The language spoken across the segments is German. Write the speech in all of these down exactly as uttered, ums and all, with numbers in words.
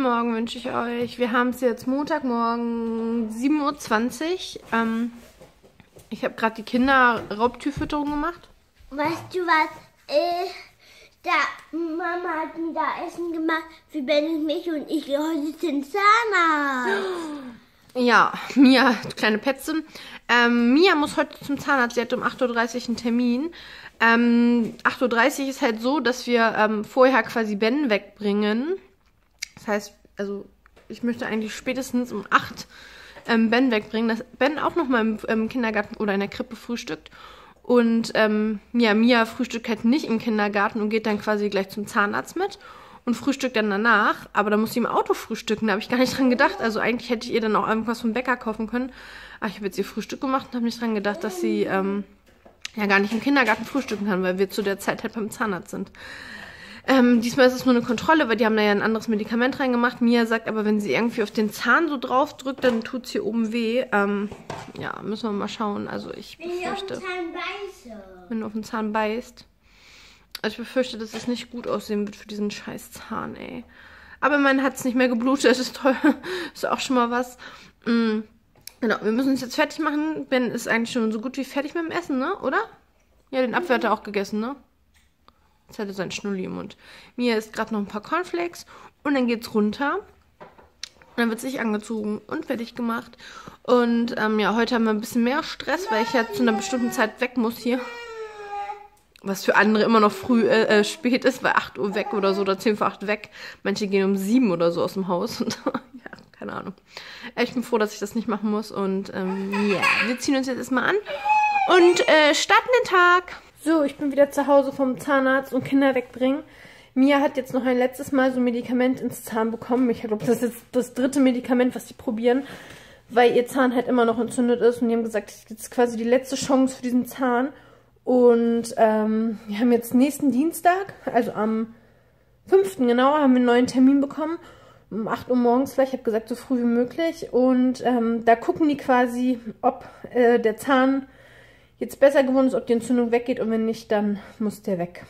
guten Morgen wünsche ich euch. Wir haben es jetzt Montagmorgen, sieben Uhr zwanzig. Ähm, ich habe gerade die Kinder Raubtierfütterung gemacht. Weißt du was? Äh, da, Mama hat mir da Essen gemacht für Ben und mich und ich gehe heute zum Zahnarzt. Ja, Mia, kleine Petze. Ähm, Mia muss heute zum Zahnarzt. Sie hat um acht Uhr dreißig einen Termin. Ähm, acht Uhr dreißig ist halt so, dass wir ähm, vorher quasi Ben wegbringen. Das heißt, also ich möchte eigentlich spätestens um acht ähm, Ben wegbringen, dass Ben auch nochmal im, im Kindergarten oder in der Krippe frühstückt. Und ähm, ja, Mia frühstückt halt nicht im Kindergarten und geht dann quasi gleich zum Zahnarzt mit und frühstückt dann danach. Aber da muss sie im Auto frühstücken, da habe ich gar nicht dran gedacht. Also eigentlich hätte ich ihr dann auch irgendwas vom Bäcker kaufen können. Aber ich habe jetzt ihr Frühstück gemacht und habe nicht dran gedacht, dass sie ähm, ja gar nicht im Kindergarten frühstücken kann, weil wir zu der Zeit halt beim Zahnarzt sind. Ähm, diesmal ist es nur eine Kontrolle, weil die haben da ja ein anderes Medikament reingemacht. Mia sagt aber, wenn sie irgendwie auf den Zahn so drauf drückt, dann tut es hier oben weh. Ähm, ja, müssen wir mal schauen. Also ich Wenn ich auf befürchte, den Zahn beiße. wenn du auf den Zahn beißt. Also ich befürchte, dass es nicht gut aussehen wird für diesen scheiß Zahn, ey. Aber immerhin hat es nicht mehr geblutet, das ist toll. Ist auch schon mal was. Mhm. Genau, wir müssen uns jetzt fertig machen. Ben ist eigentlich schon so gut wie fertig mit dem Essen, ne? Oder? Ja, den Apfel hat er auch gegessen, ne? Jetzt hat er seinen Schnulli im Mund. Mia isst gerade noch ein paar Cornflakes und dann geht's runter. Und dann wird sich angezogen und fertig gemacht. Und ähm, ja, heute haben wir ein bisschen mehr Stress, weil ich ja zu einer bestimmten Zeit weg muss hier. Was für andere immer noch früh, äh, äh, spät ist, weil acht Uhr weg oder so, oder zehn vor acht weg. Manche gehen um sieben oder so aus dem Haus. Und ja, keine Ahnung. Ich bin froh, dass ich das nicht machen muss. Und ähm, ja, wir ziehen uns jetzt erstmal an und äh, starten den Tag. So, ich bin wieder zu Hause vom Zahnarzt und Kinder wegbringen. Mia hat jetzt noch ein letztes Mal so ein Medikament ins Zahn bekommen. Ich glaube, das ist jetzt das dritte Medikament, was die probieren, weil ihr Zahn halt immer noch entzündet ist. Und die haben gesagt, das ist quasi die letzte Chance für diesen Zahn. Und ähm, wir haben jetzt nächsten Dienstag, also am fünften genau, haben wir einen neuen Termin bekommen. Um acht Uhr morgens vielleicht, ich habe gesagt, so früh wie möglich. Und ähm, da gucken die quasi, ob äh, der Zahn jetzt besser geworden ist, ob die Entzündung weggeht und wenn nicht, dann muss der weg.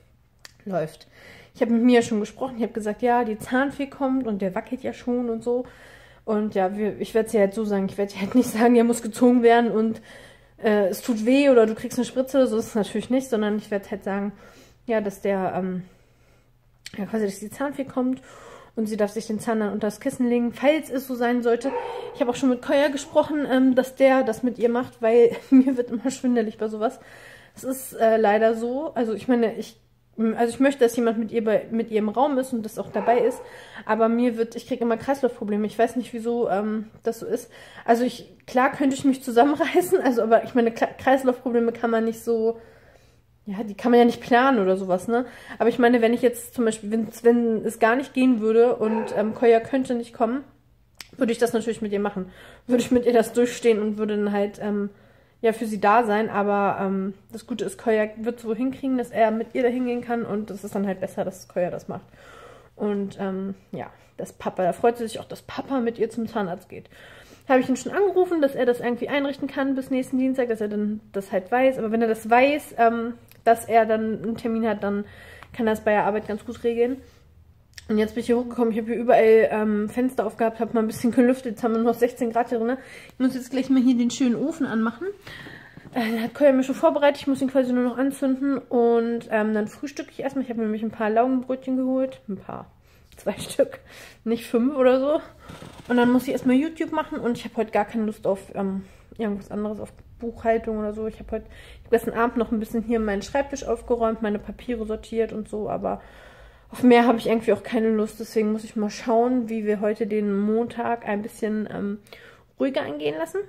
Läuft. Ich habe mit Mia schon gesprochen, ich habe gesagt, ja, die Zahnfee kommt und der wackelt ja schon und so. Und ja, wir, ich werde es ja halt so sagen, ich werde halt nicht sagen, der muss gezogen werden und äh, es tut weh oder du kriegst eine Spritze, so ist es natürlich nicht, sondern ich werde halt sagen, ja, dass der, ähm, ja, quasi, dass die Zahnfee kommt und sie darf sich den Zahn dann unter das Kissen legen, falls es so sein sollte. Ich habe auch schon mit Koya gesprochen, ähm, dass der das mit ihr macht, weil mir wird immer schwindelig bei sowas. Es ist äh, leider so. Also ich meine, ich also ich möchte, dass jemand mit ihr bei, mit ihr im Raum ist und das auch dabei ist. Aber mir wird, ich kriege immer Kreislaufprobleme. Ich weiß nicht, wieso ähm, das so ist. Also ich, klar könnte ich mich zusammenreißen, also aber ich meine, Kreislaufprobleme kann man nicht so... Ja, die kann man ja nicht planen oder sowas, ne? Aber ich meine, wenn ich jetzt zum Beispiel, wenn, wenn es gar nicht gehen würde und ähm, Koya könnte nicht kommen, würde ich das natürlich mit ihr machen. Würde ich mit ihr das durchstehen und würde dann halt, ähm, ja, für sie da sein. Aber ähm, das Gute ist, Koya wird so hinkriegen, dass er mit ihr da hingehen kann und das ist dann halt besser, dass Koya das macht. Und, ähm, ja, das Papa, da freut sie sich auch, dass Papa mit ihr zum Zahnarzt geht. Da habe ich ihn schon angerufen, dass er das irgendwie einrichten kann bis nächsten Dienstag, dass er dann das halt weiß. Aber wenn er das weiß, ähm, dass er dann einen Termin hat, dann kann er das bei der Arbeit ganz gut regeln. Und jetzt bin ich hier hochgekommen, ich habe hier überall ähm, Fenster aufgehabt, habe mal ein bisschen gelüftet, jetzt haben wir noch sechzehn Grad hier drin. Ich muss jetzt gleich mal hier den schönen Ofen anmachen. Äh, den hat Koya mir schon vorbereitet, ich muss ihn quasi nur noch anzünden und ähm, dann frühstücke ich erstmal. Ich habe mir nämlich ein paar Laugenbrötchen geholt, ein paar, zwei Stück, nicht fünf oder so. Und dann muss ich erstmal YouTube machen und ich habe heute gar keine Lust auf ähm, irgendwas anderes, auf Buchhaltung oder so. Ich habe heute, ich habe gestern Abend noch ein bisschen hier meinen Schreibtisch aufgeräumt, meine Papiere sortiert und so, aber auf mehr habe ich irgendwie auch keine Lust. Deswegen muss ich mal schauen, wie wir heute den Montag ein bisschen ähm, ruhiger angehen lassen.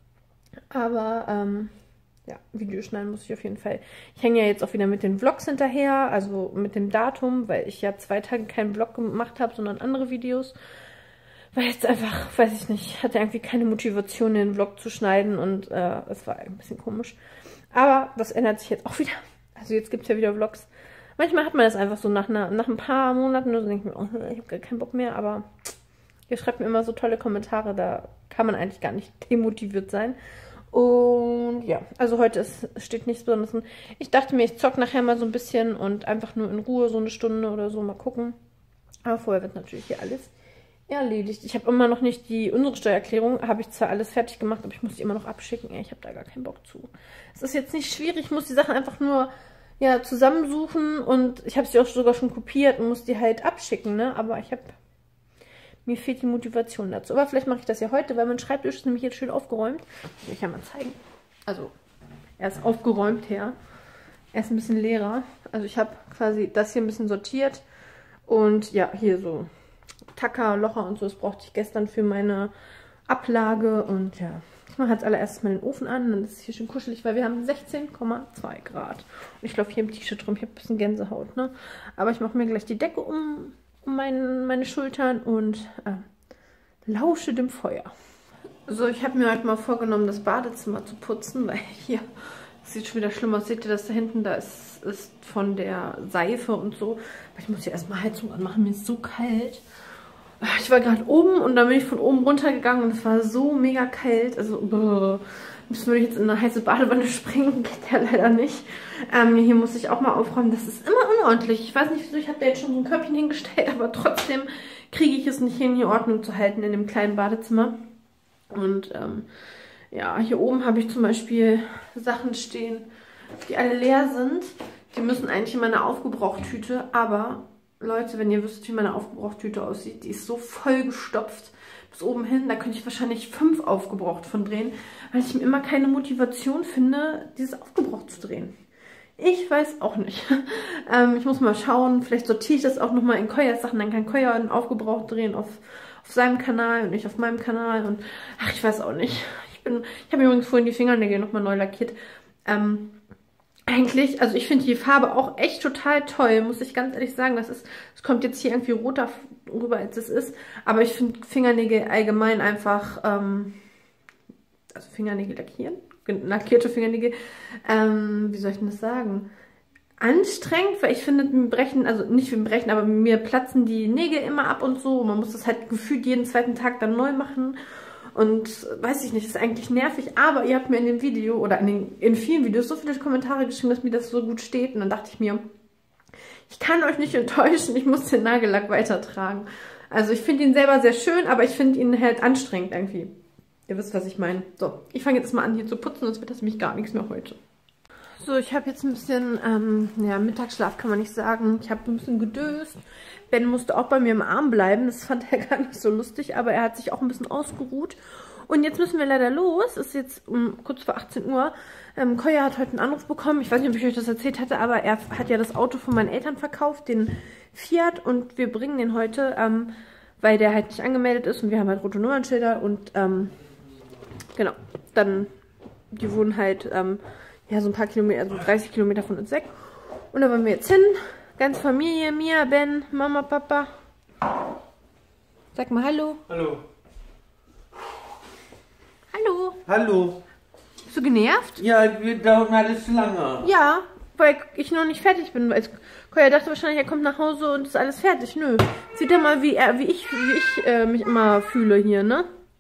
Aber ähm, ja, Video schneiden muss ich auf jeden Fall. Ich hänge ja jetzt auch wieder mit den Vlogs hinterher, also mit dem Datum, weil ich ja zwei Tage keinen Vlog gemacht habe, sondern andere Videos. Weil jetzt einfach, weiß ich nicht, hatte irgendwie keine Motivation, den Vlog zu schneiden und äh, es war ein bisschen komisch. Aber das ändert sich jetzt auch wieder. Also jetzt gibt es ja wieder Vlogs. Manchmal hat man das einfach so nach, einer, nach ein paar Monaten und so denkt man, oh, ich habe gar keinen Bock mehr. Aber ihr schreibt mir immer so tolle Kommentare, da kann man eigentlich gar nicht demotiviert sein. Und ja, also heute ist, steht nichts Besonderes. Ich dachte mir, ich zocke nachher mal so ein bisschen und einfach nur in Ruhe so eine Stunde oder so mal gucken. Aber vorher wird natürlich hier alles erledigt. Ich habe immer noch nicht die, unsere Steuererklärung, habe ich zwar alles fertig gemacht, aber ich muss die immer noch abschicken. Ey, ich habe da gar keinen Bock zu. Es ist jetzt nicht schwierig, ich muss die Sachen einfach nur ja, zusammensuchen und ich habe sie auch sogar schon kopiert und muss die halt abschicken, ne? Aber ich habe, mir fehlt die Motivation dazu. Aber vielleicht mache ich das ja heute, weil mein Schreibtisch ist nämlich jetzt schön aufgeräumt. Will ich ja mal zeigen. Also, er ist aufgeräumt her. Er ist ein bisschen leerer. Also ich habe quasi das hier ein bisschen sortiert und ja, hier so Tacker, Locher und so, das brauchte ich gestern für meine Ablage und ja, ich mache als allererstes mal den Ofen an, dann ist es hier schön kuschelig, weil wir haben sechzehn Komma zwei Grad. Und ich laufe hier im T-Shirt rum, ich habe ein bisschen Gänsehaut, ne? Aber ich mache mir gleich die Decke um, um mein, meine Schultern und äh, lausche dem Feuer. So, ich habe mir heute mal vorgenommen, das Badezimmer zu putzen, weil hier, das sieht schon wieder schlimm aus, seht ihr das da hinten, da ist, ist von der Seife und so. Aber ich muss hier erstmal Heizung anmachen, mir ist so kalt. Ich war gerade oben und dann bin ich von oben runtergegangen und es war so mega kalt. Also, brr, müssen wir jetzt in eine heiße Badewanne springen, geht ja leider nicht. Ähm, hier muss ich auch mal aufräumen, das ist immer unordentlich. Ich weiß nicht wieso, ich habe da jetzt schon so ein Körbchen hingestellt, aber trotzdem kriege ich es nicht hin, hier Ordnung zu halten in dem kleinen Badezimmer. Und ähm, ja, hier oben habe ich zum Beispiel Sachen stehen, die alle leer sind. Die müssen eigentlich in meine Aufgebrauchtüte, aber Leute, wenn ihr wüsstet, wie meine Aufgebrauchtüte aussieht, die ist so voll gestopft bis oben hin, da könnte ich wahrscheinlich fünf aufgebraucht von drehen, weil ich mir immer keine Motivation finde, dieses aufgebraucht zu drehen. Ich weiß auch nicht. ähm, ich muss mal schauen, vielleicht sortiere ich das auch nochmal in Koyas Sachen, dann kann Koya einen aufgebraucht drehen auf, auf seinem Kanal und nicht auf meinem Kanal und ach, ich weiß auch nicht. Ich bin, ich habe übrigens vorhin die Fingernägel nochmal neu lackiert. Ähm, Eigentlich, also ich finde die Farbe auch echt total toll, muss ich ganz ehrlich sagen. Das ist, es kommt jetzt hier irgendwie roter rüber, als es ist. Aber ich finde Fingernägel allgemein einfach, ähm, also Fingernägel lackieren, lackierte Fingernägel, ähm, wie soll ich denn das sagen? Anstrengend, weil ich finde, mir brechen, also nicht wir brechen, aber mir platzen die Nägel immer ab und so. Man muss das halt gefühlt jeden zweiten Tag dann neu machen. Und weiß ich nicht, ist eigentlich nervig, aber ihr habt mir in dem Video oder in, den, in vielen Videos so viele Kommentare geschrieben, dass mir das so gut steht. Und dann dachte ich mir, ich kann euch nicht enttäuschen, ich muss den Nagellack weitertragen. Also ich finde ihn selber sehr schön, aber ich finde ihn halt anstrengend irgendwie. Ihr wisst, was ich meine. So, ich fange jetzt mal an hier zu putzen, sonst wird das nämlich gar nichts mehr heute. So, ich habe jetzt ein bisschen, ähm, ja, Mittagsschlaf kann man nicht sagen. Ich habe ein bisschen gedöst. Ben musste auch bei mir im Arm bleiben. Das fand er gar nicht so lustig, aber er hat sich auch ein bisschen ausgeruht. Und jetzt müssen wir leider los. Es ist jetzt um, kurz vor achtzehn Uhr. Ähm, Koya hat heute einen Anruf bekommen. Ich weiß nicht, ob ich euch das erzählt hatte, aber er hat ja das Auto von meinen Eltern verkauft, den Fiat. Und wir bringen den heute, ähm, weil der halt nicht angemeldet ist. Und wir haben halt rote Nummernschilder. Und ähm, genau, dann, die wohnen halt... Ähm, ja, so ein paar Kilometer, also dreißig Kilometer von uns weg. Und da wollen wir jetzt hin. Ganze Familie, Mia, Ben, Mama, Papa. Sag mal Hallo. Hallo. Hallo. Hallo. Bist du genervt? Ja, wir dauern alles lange. Ja, weil ich noch nicht fertig bin. Weil Koya dachte wahrscheinlich, er kommt nach Hause und ist alles fertig. Nö. Sieht er mal, wie, er, wie ich, wie ich äh, mich immer fühle hier, ne?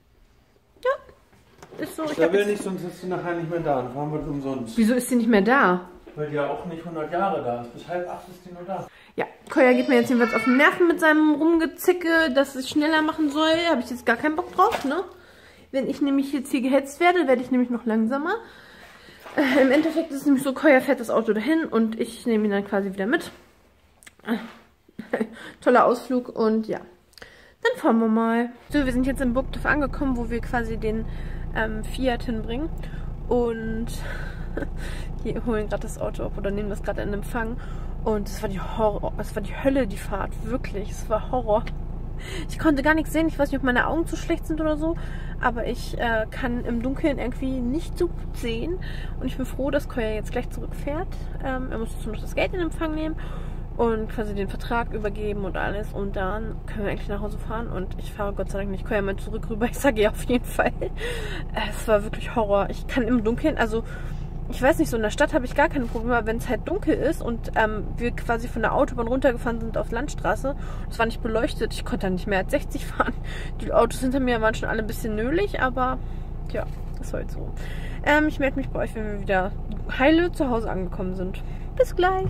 Ist so, ich da will nicht, sonst ist sie nachher nicht mehr da. Dann fahren wir umsonst. Wieso ist sie nicht mehr da? Weil die ja auch nicht hundert Jahre da ist. Bis halb acht ist die nur da. Ja, Koya geht mir jetzt jedenfalls auf den Nerven mit seinem Rumgezicke, dass es schneller machen soll. Habe ich jetzt gar keinen Bock drauf, ne? Wenn ich nämlich jetzt hier gehetzt werde, werde ich nämlich noch langsamer. Äh, Im Endeffekt ist es nämlich so, Koya fährt das Auto dahin und ich nehme ihn dann quasi wieder mit. Äh, toller Ausflug und ja. Dann fahren wir mal. So, wir sind jetzt in Burgdorf angekommen, wo wir quasi den ähm, Fiat hinbringen. Und die holen gerade das Auto ab oder nehmen das gerade in Empfang. Und es war die Horror, es war die Hölle, die Fahrt. Wirklich, es war Horror. Ich konnte gar nichts sehen. Ich weiß nicht, ob meine Augen zu schlecht sind oder so. Aber ich äh, kann im Dunkeln irgendwie nicht so gut sehen. Und ich bin froh, dass Koya jetzt gleich zurückfährt. Ähm, er muss jetzt noch das Geld in Empfang nehmen. Und quasi den Vertrag übergeben und alles. Und dann können wir eigentlich nach Hause fahren. Und ich fahre Gott sei Dank nicht. Koya mal zurück rüber. Ich sage ja auf jeden Fall. Es war wirklich Horror. Ich kann im Dunkeln, also ich weiß nicht, so in der Stadt habe ich gar keine Probleme. Wenn es halt dunkel ist und ähm, wir quasi von der Autobahn runtergefahren sind auf Landstraße. Es war nicht beleuchtet. Ich konnte dann nicht mehr als sechzig fahren. Die Autos hinter mir waren schon alle ein bisschen nölig. Aber ja, ist halt so. Ähm, ich melde mich bei euch, wenn wir wieder heile zu Hause angekommen sind. Bis gleich.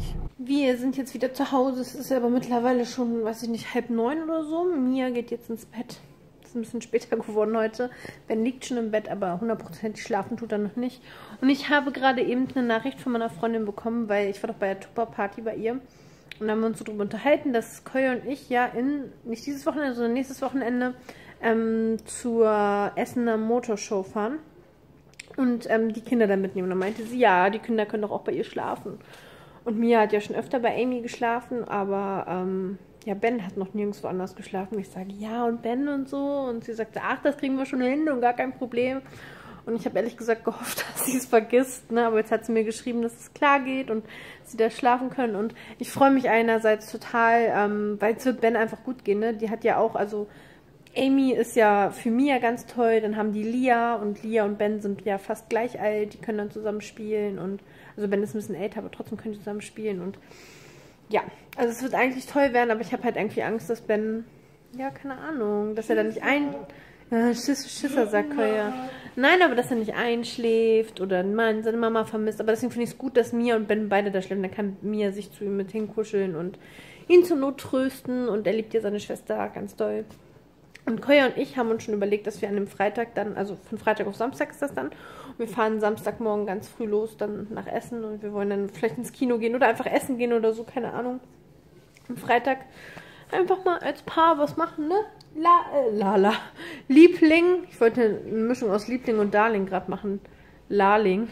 Wir sind jetzt wieder zu Hause. Es ist aber mittlerweile schon, weiß ich nicht, halb neun oder so. Mia geht jetzt ins Bett. Es ist ein bisschen später geworden heute. Ben liegt schon im Bett, aber hundertprozentig schlafen tut er noch nicht. Und ich habe gerade eben eine Nachricht von meiner Freundin bekommen, weil ich war doch bei der Tupper-Party bei ihr. Und da haben wir uns so darüber unterhalten, dass Koya und ich ja in, nicht dieses Wochenende, sondern nächstes Wochenende ähm, zur Essener Motorshow fahren. Und ähm, die Kinder dann mitnehmen. Und dann meinte sie, ja, die Kinder können doch auch bei ihr schlafen. Und Mia hat ja schon öfter bei Amy geschlafen, aber ähm, ja, Ben hat noch nirgendwo anders geschlafen. Ich sage, ja, und Ben und so. Und sie sagte, ach, das kriegen wir schon hin und gar kein Problem. Und ich habe ehrlich gesagt gehofft, dass sie es vergisst. Ne? Aber jetzt hat sie mir geschrieben, dass es klar geht und sie da schlafen können. Und ich freue mich einerseits total, ähm, weil es wird Ben einfach gut gehen. Ne? Die hat ja auch, also Amy ist ja für Mia ganz toll. Dann haben die Lia und Lia und Ben sind ja fast gleich alt. Die können dann zusammen spielen und also Ben ist ein bisschen älter, aber trotzdem können die zusammen spielen. Und ja, also es wird eigentlich toll werden, aber ich habe halt irgendwie Angst, dass Ben, ja, keine Ahnung, dass er dann nicht ein... Ja, Schiss, Schisser, sagt Koya. Nein, aber dass er nicht einschläft oder Mann, seine Mama vermisst. Aber deswegen finde ich es gut, dass Mia und Ben beide da schläfen. Dann kann Mia sich zu ihm mit hinkuscheln und ihn zur Not trösten. Und er liebt ja seine Schwester ganz doll. Und Koya und ich haben uns schon überlegt, dass wir an dem Freitag dann, also von Freitag auf Samstag ist das dann, und wir fahren Samstagmorgen ganz früh los, dann nach Essen und wir wollen dann vielleicht ins Kino gehen oder einfach essen gehen oder so, keine Ahnung. Am Freitag einfach mal als Paar was machen, ne? La, äh, Lala. Liebling. Ich wollte eine Mischung aus Liebling und Darling gerade machen. Laling.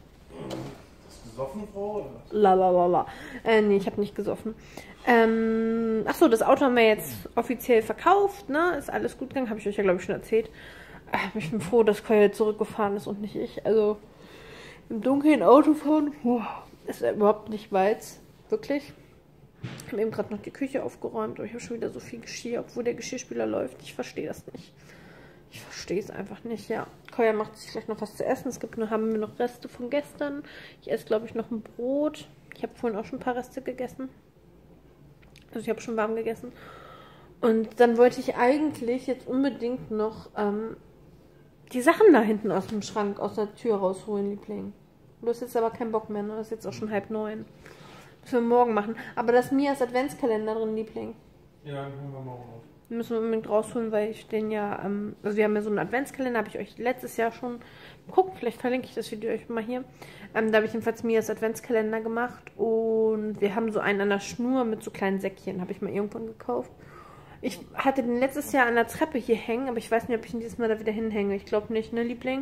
Hast du gesoffen, Frau? Oder? La, la, la, la. Äh, nee, ich habe nicht gesoffen. Ähm, achso, das Auto haben wir jetzt offiziell verkauft, ne? Ist alles gut gegangen, habe ich euch ja, glaube ich, schon erzählt. Ich bin froh, dass Koya zurückgefahren ist und nicht ich. Also im dunklen Auto fahren, puh, ist überhaupt nicht Walz. Wirklich. Ich habe eben gerade noch die Küche aufgeräumt, aber ich habe schon wieder so viel Geschirr, obwohl der Geschirrspüler läuft. Ich verstehe das nicht. Ich verstehe es einfach nicht, ja. Koya macht sich gleich noch was zu essen. Es gibt noch, haben wir noch Reste von gestern. Ich esse, glaube ich, noch ein Brot. Ich habe vorhin auch schon ein paar Reste gegessen. Also ich habe schon warm gegessen. Und dann wollte ich eigentlich jetzt unbedingt noch ähm, die Sachen da hinten aus dem Schrank, aus der Tür rausholen, Liebling. Du hast jetzt aber keinen Bock mehr, ne? Das ist jetzt auch schon halb neun. Müssen wir morgen machen. Aber das Mias Adventskalender drin, Liebling. Ja, den holen wir morgen auf. Den müssen wir unbedingt rausholen, weil ich den ja, ähm, also wir haben ja so einen Adventskalender, habe ich euch letztes Jahr schon geguckt. Vielleicht verlinke ich das Video euch mal hier. Ähm, da habe ich jedenfalls Mias Adventskalender gemacht und wir haben so einen an der Schnur mit so kleinen Säckchen, habe ich mal irgendwann gekauft. Ich hatte den letztes Jahr an der Treppe hier hängen, aber ich weiß nicht, ob ich ihn dieses Mal da wieder hinhänge. Ich glaube nicht, ne, Liebling? Mhm.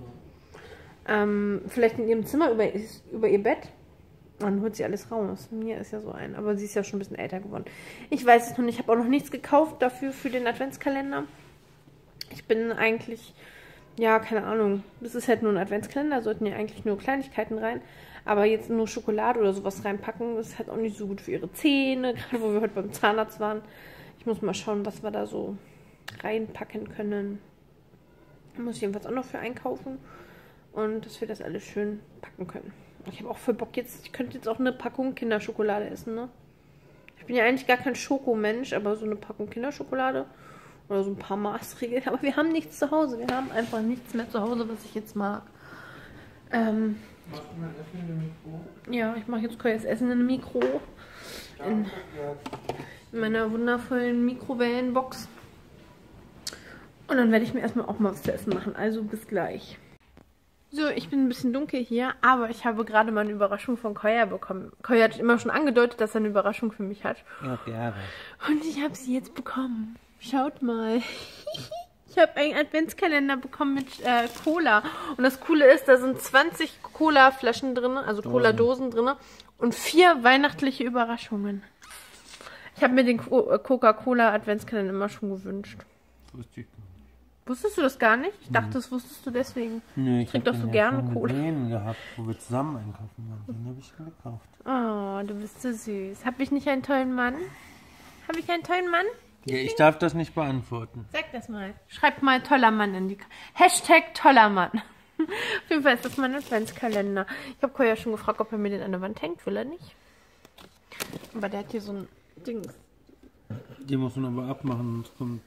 Ähm, vielleicht in ihrem Zimmer über, über ihr Bett. Dann holt sie alles raus. Mir ist ja so ein, aber sie ist ja schon ein bisschen älter geworden. Ich weiß es noch nicht. Ich habe auch noch nichts gekauft dafür für den Adventskalender. Ich bin eigentlich, ja, keine Ahnung. Das ist halt nur ein Adventskalender, sollten ja eigentlich nur Kleinigkeiten rein. Aber jetzt nur Schokolade oder sowas reinpacken, das ist halt auch nicht so gut für ihre Zähne, gerade wo wir heute beim Zahnarzt waren. Ich muss mal schauen, was wir da so reinpacken können. Da muss ich jedenfalls auch noch für einkaufen. Und dass wir das alles schön packen können. Ich habe auch voll Bock jetzt, ich könnte jetzt auch eine Packung Kinderschokolade essen, ne? Ich bin ja eigentlich gar kein Schokomensch, aber so eine Packung Kinderschokolade oder so ein paar Maßregeln. Aber wir haben nichts zu Hause. Wir haben einfach nichts mehr zu Hause, was ich jetzt mag. Ähm, Machst du mein Essen in dem Mikro? Ja, ich mache jetzt Koyas Essen in einem Mikro. In, in meiner wundervollen Mikrowellenbox. Und dann werde ich mir erstmal auch mal was zu essen machen. Also bis gleich. So, ich bin ein bisschen dunkel hier, aber ich habe gerade mal eine Überraschung von Koya bekommen. Koya hat immer schon angedeutet, dass er eine Überraschung für mich hat. Ja, gerne. Und ich habe sie jetzt bekommen. Schaut mal. Ich habe einen Adventskalender bekommen mit äh, Cola. Und das Coole ist, da sind zwanzig Cola-Flaschen drin, also Cola-Dosen drin und vier weihnachtliche Überraschungen. Ich habe mir den Coca-Cola Adventskalender immer schon gewünscht. Wusste ich gar nicht. Wusstest du das gar nicht? Ich dachte, das wusstest du deswegen. Nö, ich trinke doch so ja gerne Cola. Ich habe gehabt, wo wir zusammen einkaufen waren. Den habe ich gekauft. Oh, du bist so süß. Habe ich nicht einen tollen Mann? Habe ich einen tollen Mann? Ja, ich darf das nicht beantworten. Sag das mal. Schreibt mal toller Mann in die K Hashtag toller Mann. Auf jeden Fall ist das mein Adventskalender. Ich habe Koya schon gefragt, ob er mir den an der Wand hängt. Will er nicht. Aber der hat hier so ein Ding. Die muss man aber abmachen, sonst kommt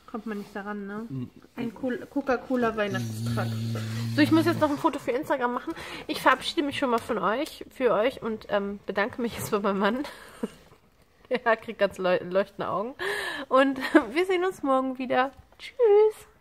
Kommt man nicht daran, ne? Ein Coca-Cola Weihnachtstrag. So, ich muss jetzt noch ein Foto für Instagram machen. Ich verabschiede mich schon mal von euch, für euch und ähm, bedanke mich jetzt bei meinem Mann. Er kriegt ganz leuchtende Augen. Und wir sehen uns morgen wieder. Tschüss.